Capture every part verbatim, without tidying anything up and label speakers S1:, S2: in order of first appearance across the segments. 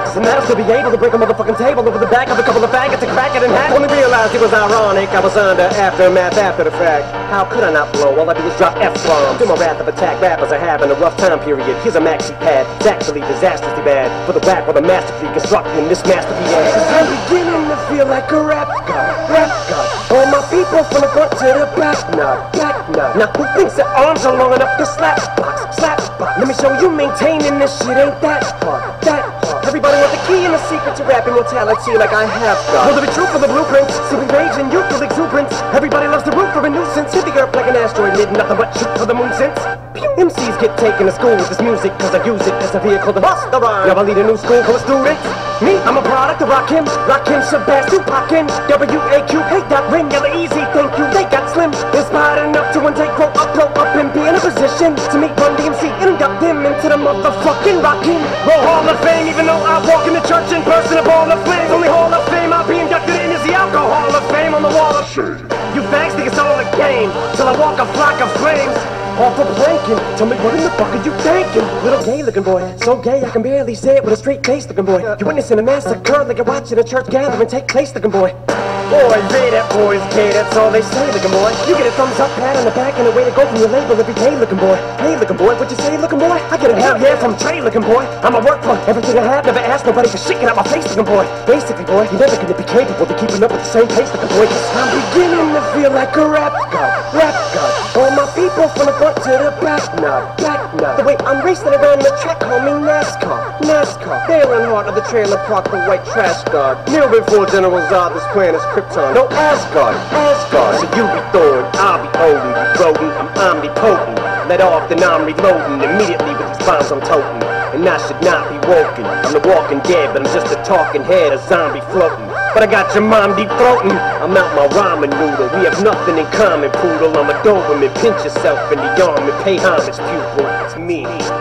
S1: facts, and that'll still be able to break a motherfucking table over the back of a couple of faggots to crack it in half. Only realized it was ironic, I was under aftermath after the fact. How could I not blow? All I do is drop F-bombs. Do my wrath of attack, rappers are having a rough time period. Here's a maxi pad, it's actually disastrously bad. For the whack with a masterfully constructing this masterpiece. Cause I'm beginning to feel like a rap god, rap god. All my people from the front to the back, nod, back nod. Now who thinks their arms are long enough to slap box, slap box? Let me show you maintaining this shit ain't that hard, that hard. Everybody wants the key and the secret to rap immortality like I have got. Will there be truth for the blueprints? See we rage and youthful exuberance. Everybody loves the root for a nuisance. Hit the earth like an asteroid, did nothing but shoot for the moon since. Pew. M Cs get taken to school with this music, cause I use it as a vehicle to bust the rhyme. Now I lead a new school full of students. Me, I'm a product of Rakim, Rakim, Shabazz, Tupac, and W A Q. Hey, that ring, yellow easy, thank you. They got slim, inspired enough to one day grow up, grow up and be in a position to meet Run D M C and induct them into the motherfucking Rockin' Roll Hall of Fame. Even though I walk in the church in person, a ball of flames. Only Hall of Fame I'll be inducted in is the Alcohol of Fame on the wall of shame. You fags think it's all a game till I walk a flock of flames off a planking. Tell me what in the fuck are you thinking? Little gay looking boy, so gay I can barely say it with a straight face looking boy. You're witnessing a massacre like you're watching a church gathering take place looking boy. Boy, they that boy's gay, that's all they say looking boy. You get a thumbs up, pat on the back, and a way to go from your label every day looking boy. Hey looking boy, what you say looking boy? I get a hell yeah from Trey looking boy. I'm a work for everything I have, never asked nobody for shit, get out my face looking boy. Basically boy, you're never gonna be capable of keeping up with the same pace looking boy. Cause I'm beginning to feel like a rap god, rap god. All my people from the front to the back, nod, back nod. The way I'm racing around the track, call me NASCAR, NASCAR. Dale Earnhardt of the trailer park, the white trash guard. Kneel before General Zod, this planet's Krypton. No Asgard, Asgard. So you be Thor, I'll be Odin. You rodent, I'm omnipotent. Let off, then I'm reloading. Immediately with these bombs I'm toting. And I should not be woken. I'm the walking dead, but I'm just a talking head, a zombie floating. But I got your mom deep throating. I'm out my ramen noodle. We have nothing in common, poodle. I'm a Doberman. Pinch yourself in the arm and pay homage, pupil. It's me.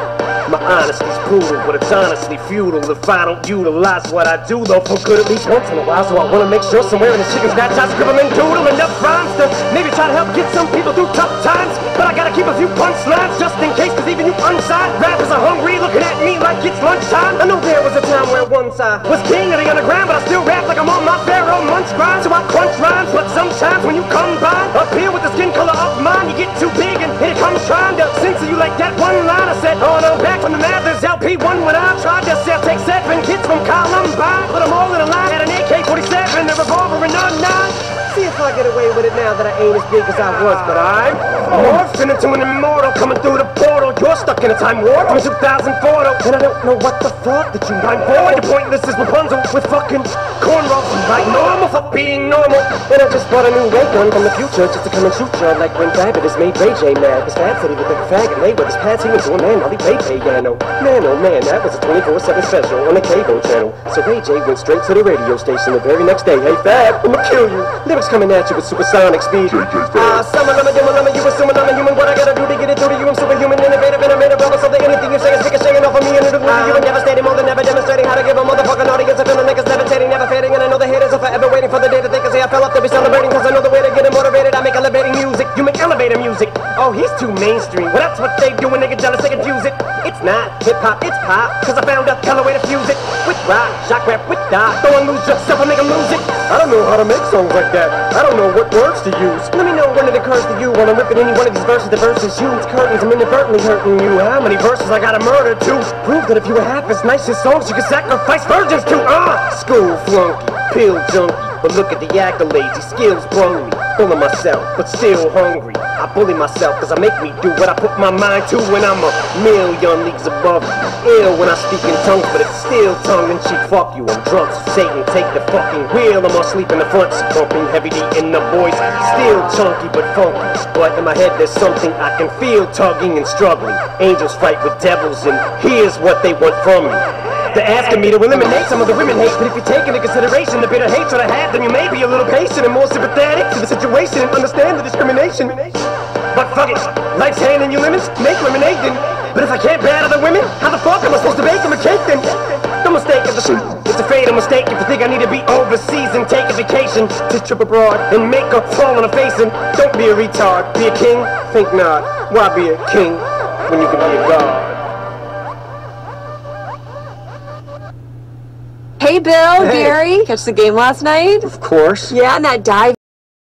S1: My honesty's brutal, but it's honestly futile if I don't utilize what I do, though, for good at least once in a while. So I wanna make sure somewhere in the chicken scratch I scribble and doodle enough rhymes to maybe try to help get some people through tough times. But I gotta keep a few punchlines just in case, cause even you unsigned rappers are hungry, looking at me like it's lunchtime. I know there was a time where once I was king of the underground, but I still rap like I'm on my Pharaoh Munch grind. So I crunch rhymes, but sometimes when you come by up here with the skin color of mine, you get too big and here it comes trying to censor you like that one line I said. Oh no, back from the Mathers L P one when I tried to sell, take seven kids from Columbine, put them all in a line, had an A K forty-seven, a revolver, and a nine. See if I get away with it now that I ain't as big as I was, but I'm morphing into an immortal coming through the portal. You're stuck in a time warp from two thousand four, and I don't know what the fuck that you rhyme for. You're pointless as Rapunzel with fucking cornrows. You like normal for being normal. And I just bought a new ray gun from the future just to come and shoot you like when Fabulous made Ray J mad. Cause Fab said he looked like a faggot, lay with his pants, he was doing man while he played piano. Man, oh man, that was a twenty-four seven special on the cable channel. So Ray J went straight to the radio station the very next day. Hey Fab, I'ma kill you. Lyrics coming at you with supersonic speed. Ah, summer, lumber, dimmer, lumber, you assume I'm a human. What I gotta do to get it through to you? I'm superhuman, innovative, and I made a rubber so that anything you say is ricocheting off of me and it'll glue to you. And devastating, more than ever demonstrating how to give a motherfucking audience a feeling like it's levitating, never fading. And I know the haters are forever waiting for the day that they can say I fell off to be celebrating. Cause I know the way to get it motivated. I make elevating music. You make elevator music. Oh, he's too mainstream. Well, that's what they do when they get jealous, they confuse it. It's not hip hop, it's pop. Cause I found a color way to fuse it. With rock, shock rap, with dot. Don't lose yourself and make them lose it. I don't know how to make songs like that. I don't know what words to use. Let me know when it occurs to you when I'm ripping any one of these verses. The verses you, it's curtains, I'm inadvertently hurting you. How many verses I gotta murder to prove that if you were half as nice as songs you could sacrifice virgins to? Ah, uh, school flunky, pill junkie. But look at the accolades, these skills brung me. Full of myself, but still hungry. I bully myself cause I make me do what I put my mind to when I'm a million leagues above you. Ill when I speak in tongues, but it's still tongue in cheek. Fuck you, I'm drunk, so Satan take the fucking wheel. I'm asleep in the front, so bumping heavy D in the voice. Still chunky but funky, but in my head there's something I can feel tugging and struggling. Angels fight with devils and here's what they want from me. They're asking me to eliminate some of the women hate, but if you take into consideration the bitter hatred I have, then you may be a little patient and more sympathetic to the situation and understand the discrimination. But fuck it, life's handing you lemons, make lemonade then. But if I can't bear other women, how the fuck am I supposed to bake them a cake then? The mistake is a it's a fatal mistake if you think I need to be overseas and take a vacation to trip abroad and make her fall on her face. And don't be a retard, be a king, think not. Why be a king when you can be a god?
S2: Hey, Bill,
S1: Hey.
S2: Gary, catch the game last night?
S1: Of course.
S2: Yeah, and that dive